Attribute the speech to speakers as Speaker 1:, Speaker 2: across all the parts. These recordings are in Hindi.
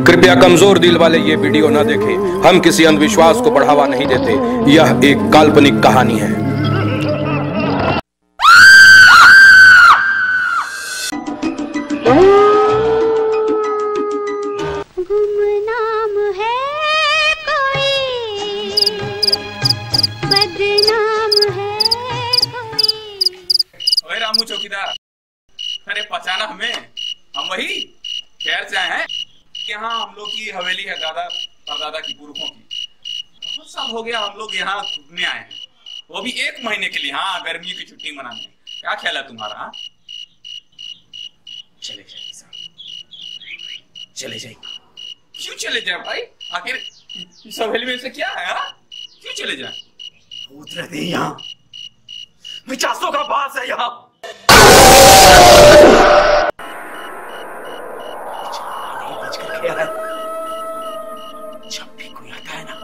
Speaker 1: कृपया कमजोर दिल वाले ये वीडियो न देखें। हम किसी अंधविश्वास को बढ़ावा नहीं देते। यह एक काल्पनिक कहानी है।
Speaker 2: गुमनाम है कोई, बदनाम है कोई।
Speaker 3: ओए रामू चौकीदार, अरे पहचाना हमें? हम वही खैर से आए हैं। यहाँ हम लोग की हवेली है, दादा परदादा की पुरखों की। बहुत साल हो गया हम लोग यहाँ घूमने आए हैं, वो भी 1 महीने के लिए। हाँ, गर्मियों की छुट्टी मनाने। क्या ख्याल है तुम्हारा? हाँ, चले जाइए साहब, चले जाइए। क्यों चले जाए भाई? आखिर इस हवेली में से क्या है? हाँ, क्यों चले जाए? भूत रहते हैं यहाँ, पिचासों का बास है यहाँ। जब भी कोई आता है ना,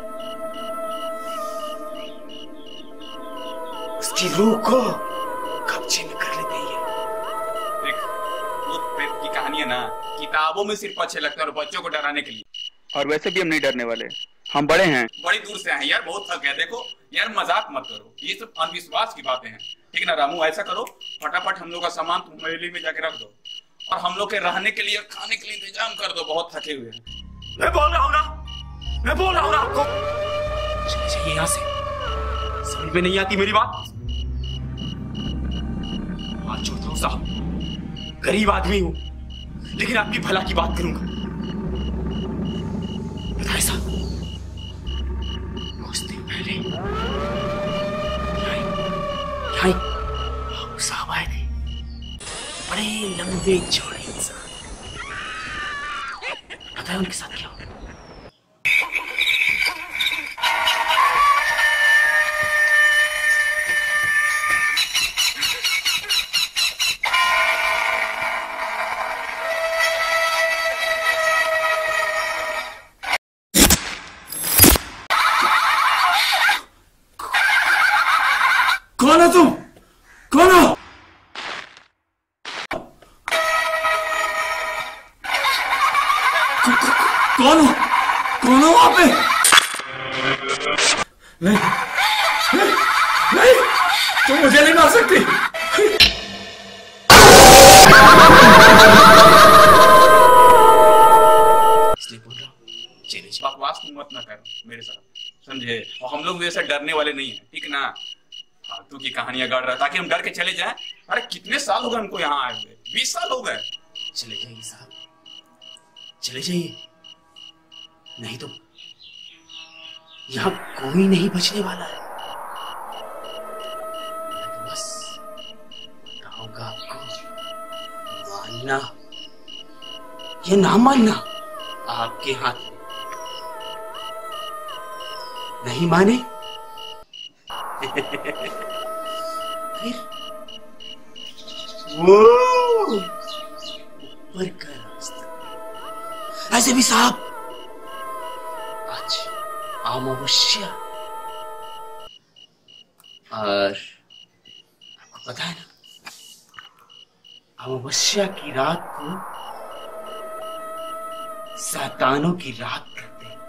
Speaker 3: उसकी रूह को कब्जे में कर लेते ही है। देख, भूत प्रेत की कहानी है ना, किताबों में सिर्फ अच्छे लगते हैं और बच्चों को डराने के लिए।
Speaker 4: और वैसे भी हम नहीं डरने वाले, हम बड़े हैं।
Speaker 3: बड़ी दूर से आए हैं यार, बहुत थक गए। देखो यार, मजाक मत करो, ये सब अंधविश्वास की बातें हैं। ठीक ना रामू? ऐसा करो, फटाफट हम लोग का सामान तुम हवेली में जाके रख दो और हम लोग के रहने के लिए, खाने के लिए इंतजाम कर दो। बहुत थके हुए हैं। मैं बोल रहा हूँ ना, मैं बोल रहा हूँ ना आपको, चले जाइए यहाँ से। समझ में नहीं आती मेरी बात? हाथ जोड़ता हूँ साहब, गरीब आदमी हूँ, लेकिन आपकी भला की बात करूंगा। बताए साहब, कुछ दिन पहले यहाँ साहब आए थे, बड़े लंबे चौड़े इंसान। पता है उनके साथ क्या हुआ? कौन हो तुम? कौन हो? कौन हो? कौन हो वहां पे? नहीं, नहीं, नहीं, तुम मुझे नहीं मार सकती। इसलिए बोल रहा हूँ, बकवास तुम मत ना करो मेरे साथ, समझे? और हम लोग वैसे डरने वाले नहीं है, ठीक ना? फालतू की कहानियां गढ़ रहा ताकि हम डर के चले जाएं। अरे कितने साल हो गए हमको यहाँ आए हुए? 20 साल हो गए। चले जाइए साहब, चले जाइए, नहीं तो यहाँ कोई नहीं बचने वाला है। तो बस बताऊंगा आपको, मानना या ना मानना आपके हाथ में। नहीं माने फिर वो ऊपर का रास्ता। ऐसे भी साहब, आज अमावस्या, और आपको पता है ना, अमावस्या की रात को शैतानों की रात कहते हैं।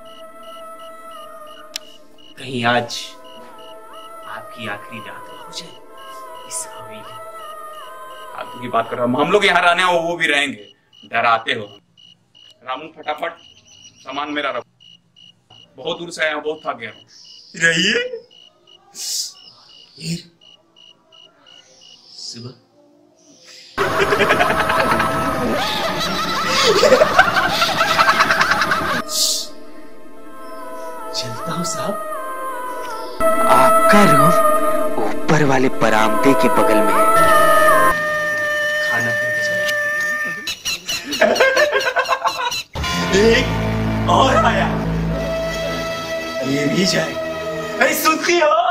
Speaker 3: कहीं आज आपकी आखिरी रात हो जाए इस हवेली। फालतू की बात कर रहा हूं, हम लोग यहाँ रहने हो, वो भी रहेंगे। डराते हो। रामू फटाफट सामान मेरा रखो, बहुत दूर से आया हूं, बहुत थक गया हूं। रहिए सुबह चलता हूं साहब। आपका रूम ऊपर वाले बरामदे के बगल में है, खाना एक और आया, ये भी जाए। अरे सुनती हो?